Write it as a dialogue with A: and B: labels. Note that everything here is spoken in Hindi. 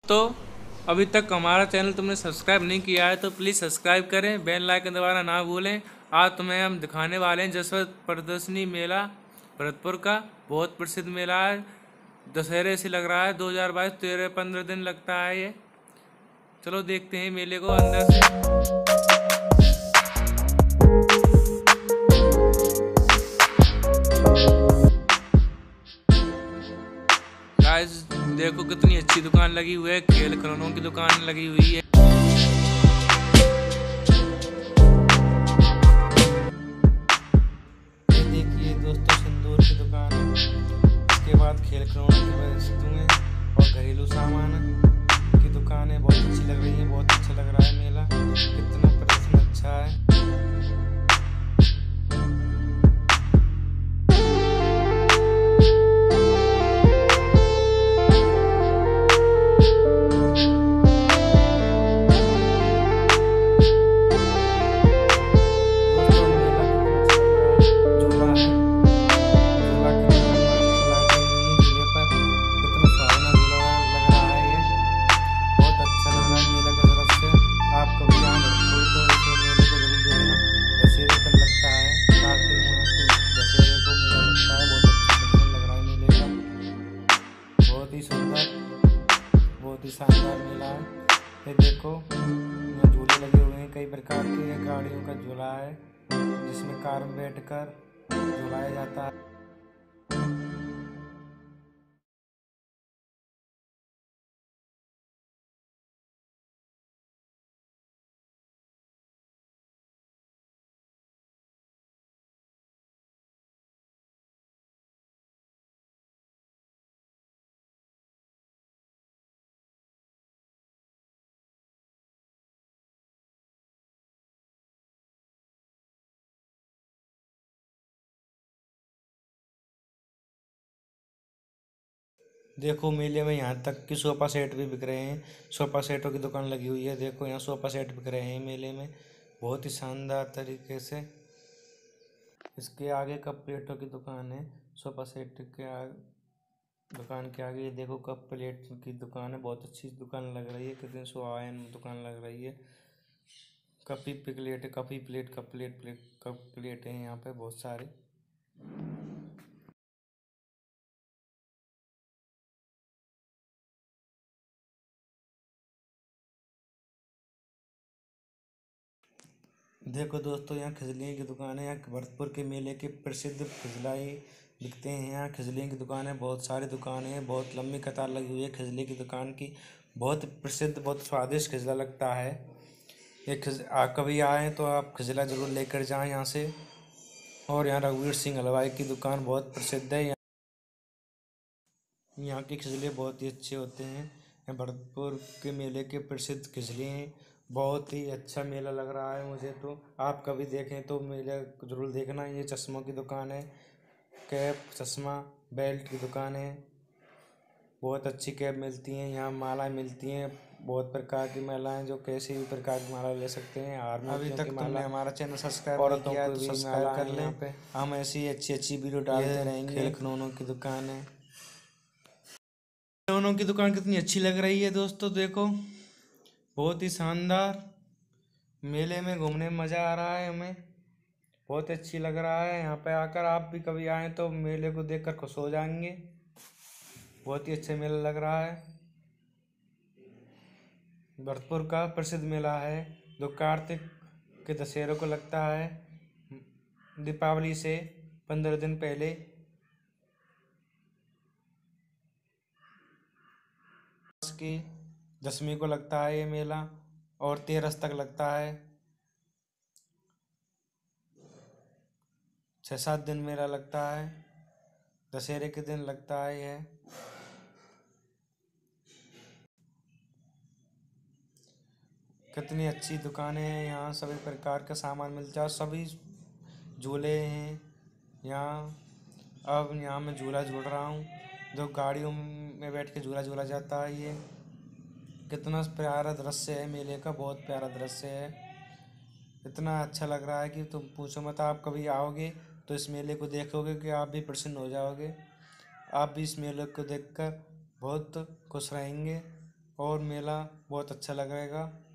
A: तो अभी तक हमारा चैनल तुमने सब्सक्राइब नहीं किया है तो प्लीज़ सब्सक्राइब करें, बेल आइकन दबाना ना भूलें। आज तुम्हें हम दिखाने वाले हैं जसवंत प्रदर्शनी मेला भरतपुर का बहुत प्रसिद्ध मेला है। दशहरे से लग रहा है 2022 13-15 दिन लगता है ये। चलो देखते हैं मेले को अंदर से। गाइस देखो कितनी अच्छी दुकान लगी हुई है, खेल खिलौनों की दुकान लगी हुई है। ये देखिए दोस्तों, सिंदूर की दुकान है, इसके बाद खेल खिलौनों की वस्तुएं और घरेलू सामान की दुकानें बहुत अच्छी लग रही है। बहुत अच्छा लग रहा है मेला, कितना प्रदर्शन अच्छा है। बहुत ही शानदार मेला है। ये देखो यहाँ झूले लगे हुए हैं, कई प्रकार के गाड़ियों का झूला है जिसमें कार में बैठकर झुलाया जाता है। देखो मेले में यहाँ तक कि सोफा सेट भी बिक रहे हैं। सोफा सेटों की दुकान लगी हुई है। देखो यहाँ सोफा सेट बिक रहे हैं मेले में बहुत ही शानदार तरीके से। इसके आगे कप प्लेटों की दुकान है। सोफा सेट के दुकान के आगे ये देखो कप प्लेट की दुकान है। बहुत अच्छी दुकान लग रही है, कितनी सुहावन दुकान लग रही है। कप प्लेट कप प्लेट है यहाँ पे बहुत सारे। देखो दोस्तों यहाँ खिजलियों की दुकान है। यहाँ भरतपुर के मेले के प्रसिद्ध खिजलाई बिकते हैं। यहाँ खिजलियों की दुकान है, बहुत सारी दुकानें हैं, बहुत लंबी कतार लगी हुई है खिजली की दुकान की। बहुत प्रसिद्ध बहुत स्वादिष्ट खिजला लगता है। ये आप कभी आएँ तो आप खिजला ज़रूर लेकर जाएँ यहाँ से। और यहाँ रघुवीर सिंह हलवाई की दुकान बहुत प्रसिद्ध है। यहाँ के खिजले बहुत ही अच्छे होते हैं। यहाँ भरतपुर के मेले के प्रसिद्ध खिजले हैं। बहुत ही अच्छा मेला लग रहा है मुझे तो। आप कभी देखें तो मेला ज़रूर देखना। ये चश्मों की दुकान है, कैप चश्मा बेल्ट की दुकान है। बहुत अच्छी कैप मिलती हैं यहाँ, माला मिलती हैं, बहुत प्रकार की मालाएं जो कैसी भी प्रकार की माला ले सकते हैं। हार अभी तक तुमने हमारा चैनल सब्सक्राइब नहीं किया है तो सब्सक्राइब कर लें। पे हम ऐसी अच्छी अच्छी वीडियो डालते रहेंगे। खेल खिलौनों की दुकान है। खिलौनों की दुकान कितनी अच्छी लग रही है दोस्तों, देखो बहुत ही शानदार। मेले में घूमने में मज़ा आ रहा है हमें, बहुत अच्छी लग रहा है। यहाँ पे आकर आप भी कभी आएँ तो मेले को देखकर खुश हो जाएंगे। बहुत ही अच्छा मेला लग रहा है। भरतपुर का प्रसिद्ध मेला है जो कार्तिक के दशहरे को लगता है। दीपावली से 15 दिन पहले की 10वीं को लगता है ये मेला और 13 तक लगता है। 6-7 दिन मेला लगता है। दशहरे के दिन लगता है यह। कितनी अच्छी दुकानें हैं यहाँ, सभी प्रकार का सामान मिलता है, सभी झूले हैं यहाँ। अब यहाँ मैं झूला झूल रहा हूँ जो गाड़ियों में बैठ के झूला झूला जाता है। ये कितना प्यारा दृश्य है मेले का, बहुत प्यारा दृश्य है। इतना अच्छा लग रहा है कि तुम पूछो मत। आप कभी आओगे तो इस मेले को देखोगे कि आप भी प्रसन्न हो जाओगे। आप भी इस मेले को देखकर बहुत खुश रहेंगे। और मेला बहुत अच्छा लगेगा।